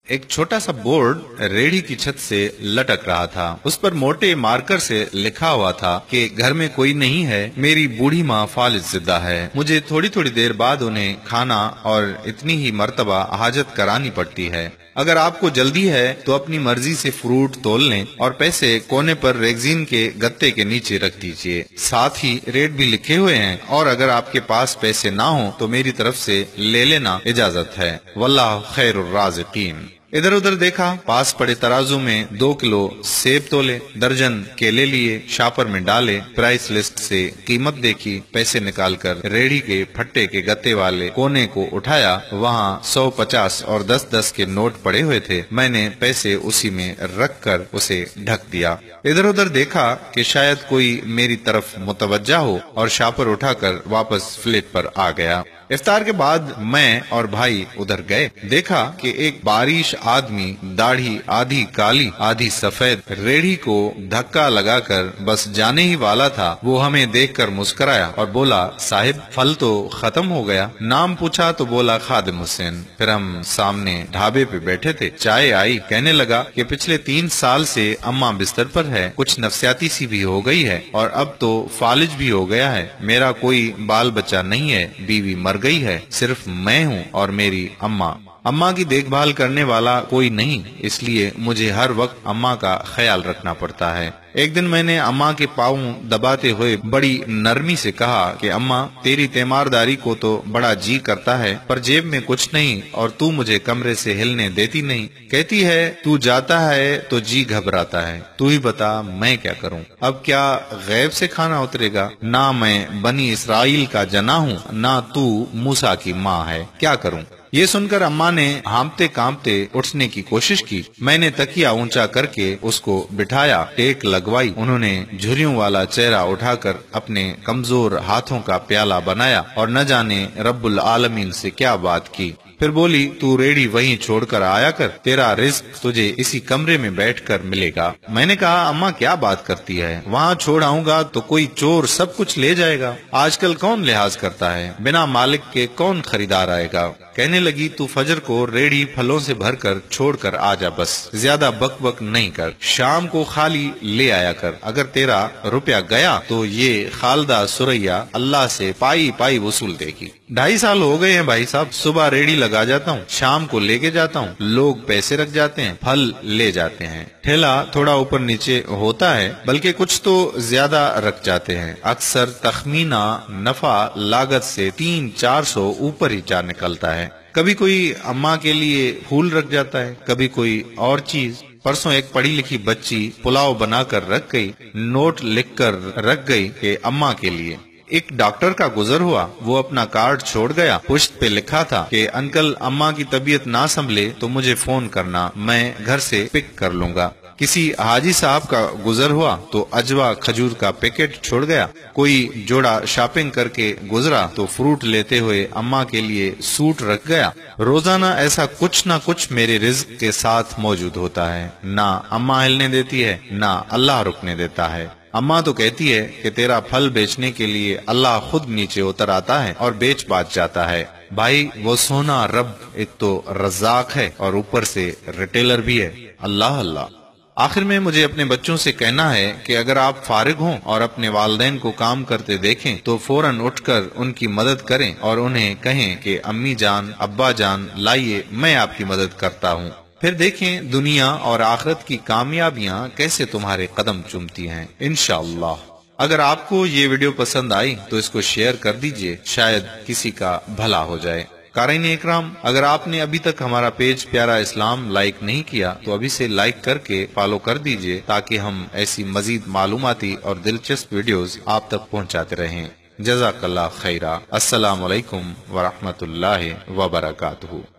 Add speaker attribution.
Speaker 1: एक छोटा सा बोर्ड रेहड़ी की छत से लटक रहा था। उस पर मोटे मार्कर से लिखा हुआ था कि घर में कोई नहीं है, मेरी बूढ़ी माँ फालिज जिंदा है। मुझे थोड़ी थोड़ी देर बाद उन्हें खाना और इतनी ही मर्तबा हाजत करानी पड़ती है। अगर आपको जल्दी है तो अपनी मर्जी से फ्रूट तोल लें और पैसे कोने पर रेगजीन के गत्ते के नीचे रख दीजिए। साथ ही रेट भी लिखे हुए हैं, और अगर आपके पास पैसे ना हो तो मेरी तरफ से ले लेना इजाजत है। वल्लाह खैरुर राज़िकीन। इधर उधर देखा, पास पड़े तराजू में 2 किलो सेब तोले, दर्जन केले लिए, शापर में डाले, प्राइस लिस्ट से कीमत देखी, पैसे निकालकर रेहड़ी के फट्टे के गत्ते वाले कोने को उठाया। वहाँ 100, 50 और 10-10 के नोट पड़े हुए थे। मैंने पैसे उसी में रख कर उसे ढक दिया। इधर उधर देखा कि शायद कोई मेरी तरफ मुतवज्जा हो, और शापर उठाकर वापस फ्लेट पर आ गया। इफ्तार के बाद मैं और भाई उधर गए। देखा कि एक बारिश आदमी, दाढ़ी आधी काली आधी सफेद, रेहड़ी को धक्का लगाकर बस जाने ही वाला था। वो हमें देखकर मुस्कुराया और बोला, साहिब फल तो खत्म हो गया। नाम पूछा तो बोला खादिम हुसैन। फिर हम सामने ढाबे पे बैठे थे, चाय आई। कहने लगा कि पिछले 3 साल से अम्मा बिस्तर पर है, कुछ नफसियाती सी भी हो गई है और अब तो फालिज भी हो गया है। मेरा कोई बाल बच्चा नहीं है, बीवी मर गई है, सिर्फ मैं हूँ और मेरी अम्मा की देखभाल करने वाला कोई नहीं, इसलिए मुझे हर वक्त अम्मा का ख्याल रखना पड़ता है। एक दिन मैंने अम्मा के पाँव दबाते हुए बड़ी नरमी से कहा कि अम्मा, तेरी तीमारदारी को तो बड़ा जी करता है, पर जेब में कुछ नहीं और तू मुझे कमरे से हिलने देती नहीं। कहती है तू जाता है तो जी घबराता है। तू ही बता मैं क्या करूं? अब क्या गैब से खाना उतरेगा? ना मैं बनी इसराइल का जना हूँ, ना तू मूसा की माँ है, क्या करूं? ये सुनकर अम्मा ने हांफते कांपते उठने की कोशिश की। मैंने तकिया ऊंचा करके उसको बिठाया, टेक लगवाई। उन्होंने झुर्रियों वाला चेहरा उठाकर अपने कमजोर हाथों का प्याला बनाया और न जाने रब्बुल आलमीन से क्या बात की। फिर बोली, तू रेहड़ी वहीं छोड़कर आया कर, तेरा रिस्क तुझे इसी कमरे में बैठकर मिलेगा। मैंने कहा, अम्मा क्या बात करती है? वहाँ छोड़ आऊंगा तो कोई चोर सब कुछ ले जाएगा। आजकल कौन लिहाज करता है? बिना मालिक के कौन खरीदार आएगा? कहने लगी, तू फजर को रेहड़ी फलों से भरकर छोड़कर आ जा, बस ज्यादा बक बक नहीं कर। शाम को खाली ले आया कर। अगर तेरा रुपया गया तो ये खालदा सुरैया अल्लाह से पाई पाई वसूल देगी। 2.5 साल हो गए हैं भाई साहब, सुबह रेहड़ी लगा जाता हूँ, शाम को लेके जाता हूँ, लोग पैसे रख जाते हैं, फल ले जाते हैं। ठेला थोड़ा ऊपर नीचे होता है, बल्कि कुछ तो ज्यादा रख जाते हैं। अक्सर तखमीना नफा लागत से 300-400 ऊपर ही जा निकलता है। कभी कोई अम्मा के लिए फूल रख जाता है, कभी कोई और चीज। परसों एक पढ़ी लिखी बच्ची पुलाव बनाकर रख गई, नोट लिखकर रख गई कि अम्मा के लिए। एक डॉक्टर का गुजर हुआ, वो अपना कार्ड छोड़ गया। पुश्त पे लिखा था कि अंकल अम्मा की तबीयत ना संभले तो मुझे फोन करना, मैं घर से पिक कर लूंगा। किसी हाजी साहब का गुजर हुआ तो अजवा खजूर का पैकेट छोड़ गया। कोई जोड़ा शॉपिंग करके गुजरा तो फ्रूट लेते हुए अम्मा के लिए सूट रख गया। रोजाना ऐसा कुछ ना कुछ मेरे रिज्क के साथ मौजूद होता है। ना अम्मा हिलने देती है, ना अल्लाह रुकने देता है। अम्मा तो कहती है कि तेरा फल बेचने के लिए अल्लाह खुद नीचे उतर आता है और बेच बाच जाता है। भाई वो सोना रब एक तो रज़ाक है और ऊपर से रिटेलर भी है। अल्लाह अल्लाह। आखिर में मुझे अपने बच्चों से कहना है कि अगर आप फारिग हों और अपने वालिदैन को काम करते देखें तो फौरन उठकर उनकी मदद करें और उन्हें कहें कि अम्मी जान, अब्बा जान, लाइए मैं आपकी मदद करता हूँ। फिर देखें दुनिया और आखिरत की कामयाबियां कैसे तुम्हारे कदम चूमती हैं, इंशाअल्लाह। अगर आपको ये वीडियो पसंद आई तो इसको शेयर कर दीजिए, शायद किसी का भला हो जाए। कारीन इकराम, अगर आपने अभी तक हमारा पेज प्यारा इस्लाम लाइक नहीं किया तो अभी से लाइक करके फॉलो कर दीजिए, ताकि हम ऐसी मजीद मालूमाती और दिलचस्प वीडियोस आप तक पहुंचाते रहें। जज़ाकल्लाह खैरा। अस्सलामु अलैकुम व रहमतुल्लाहि व बरकातुहू।